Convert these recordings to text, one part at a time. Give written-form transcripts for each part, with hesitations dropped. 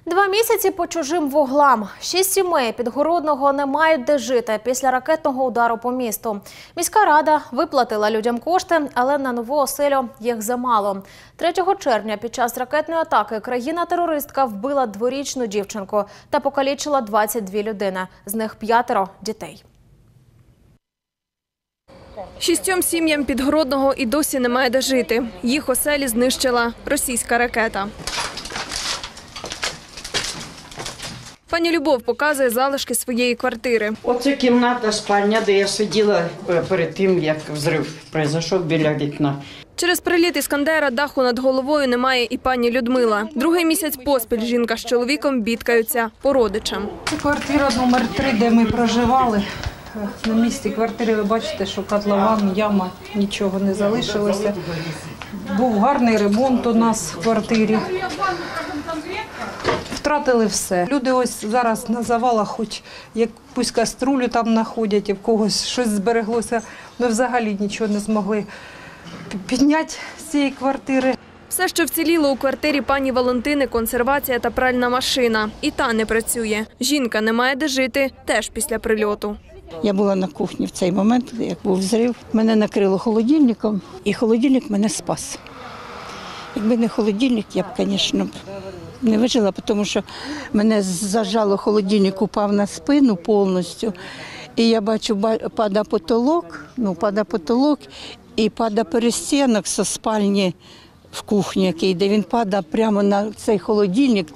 2 місяці по чужим вуглам. 6 сімей Підгородного не мають де жити після ракетного удару по місту. Міська рада виплатила людям кошти, але на нову оселю їх замало. 3 червня під час ракетної атаки країна-терористка вбила 2-річну дівчинку та покалічила 22 людини, з них 5 дітей. 6 сім'ям Підгородного і досі немає де жити. Їх оселі знищила російська ракета. Пані Любов показує залишки своєї квартири. Оце кімната, спальня, де я сиділа перед тим, як взрив пройшов біля вікна. Через приліт «Іскандера» даху над головою немає і пані Людмила. 2-й місяць поспіль жінка з чоловіком бідкаються по родичам. Це квартира номер 3, де ми проживали. На місці квартири ви бачите, що котлован, яма, нічого не залишилося. Був гарний ремонт у нас в квартирі. Втратили все. Люди ось зараз на завалах, хоч якусь каструлю там знаходять, і в когось щось збереглося. Ми взагалі нічого не змогли підняти з цієї квартири. Все, що вціліло у квартирі пані Валентини – консервація та пральна машина. І та не працює. Жінка не має де жити теж після прильоту. Я була на кухні в цей момент, як був взрив. Мене накрило холодильником, і холодильник мене спас. Якби не холодильник, я б, звісно, не вижила, тому що мене зажало, холодильник упав на спину повністю. І я бачу, падає потолок, і падає перестінок зі спальні в кухні, де він падає прямо на цей холодильник.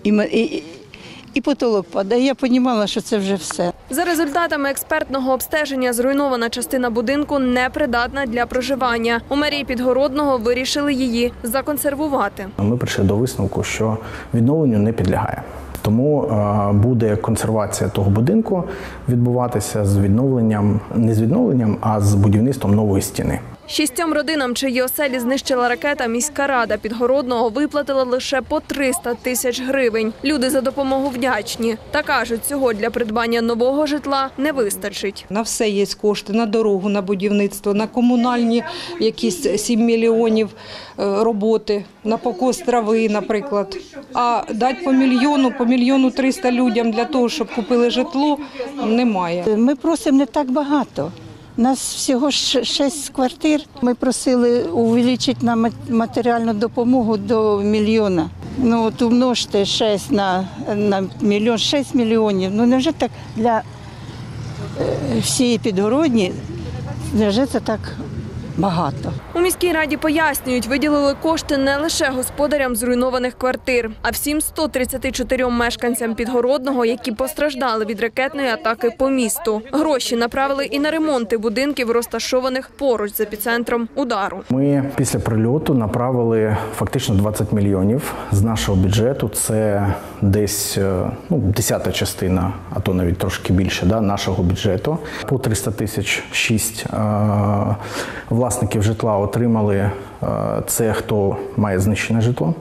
І потолок падає. Я розуміла, що це вже все. За результатами експертного обстеження зруйнована частина будинку непридатна для проживання. У мерії Підгородного вирішили її законсервувати. Ми прийшли до висновку, що відновленню не підлягає. Тому буде консервація того будинку відбуватися з відновленням, не з відновленням, а з будівництвом нової стіни. 6 родинам, чиї оселі знищила ракета, міська рада Підгородного виплатила лише по 300 тисяч гривень. Люди за допомогу вдячні. Та кажуть, цього для придбання нового житла не вистачить. На все є кошти, на дорогу, на будівництво, на комунальні якісь 7 мільйонів роботи, на покос трави, наприклад. А дати по 1 300 людям для того, щоб купили житло, немає. Ми просимо не так багато. У нас всього 6 квартир. Ми просили увеличити нам матеріальну допомогу до 1 мільйона. Ну, от умножте 6 на мільйон, 6 мільйонів. Ну, невже так для всієї Підгородні, невже це так багато? У міській раді пояснюють, виділили кошти не лише господарям зруйнованих квартир, а всім 134 мешканцям Підгородного, які постраждали від ракетної атаки по місту. Гроші направили і на ремонти будинків, розташованих поруч з епіцентром удару. Ми після прильоту направили фактично 20 мільйонів з нашого бюджету. Це десь 10-та частина, а то навіть трошки більше, нашого бюджету. По 300 тисяч 6 власників житла отримали, це хто має знищене житло.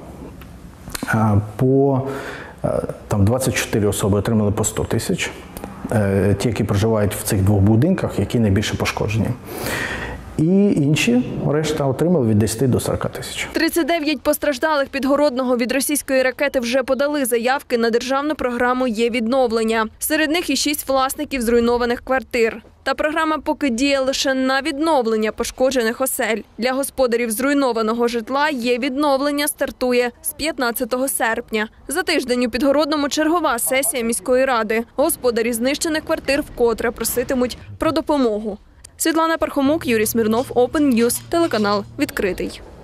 24 особи отримали по 100 тисяч. Ті, які проживають в цих 2 будинках, які найбільше пошкоджені. І інші, решта, отримали від 10 до 40 тисяч. 39 постраждалих Підгородного від російської ракети вже подали заявки на державну програму «Є-відновлення». Серед них і 6 власників зруйнованих квартир. Та програма поки діє лише на відновлення пошкоджених осель. Для господарів зруйнованого житла «Є-відновлення» стартує з 15 серпня. За тиждень у Підгородному чергова сесія міської ради. Господарі знищених квартир вкотре проситимуть про допомогу. Світлана Пархомук, Юрій Смірнов, Open News, телеканал «Відкритий».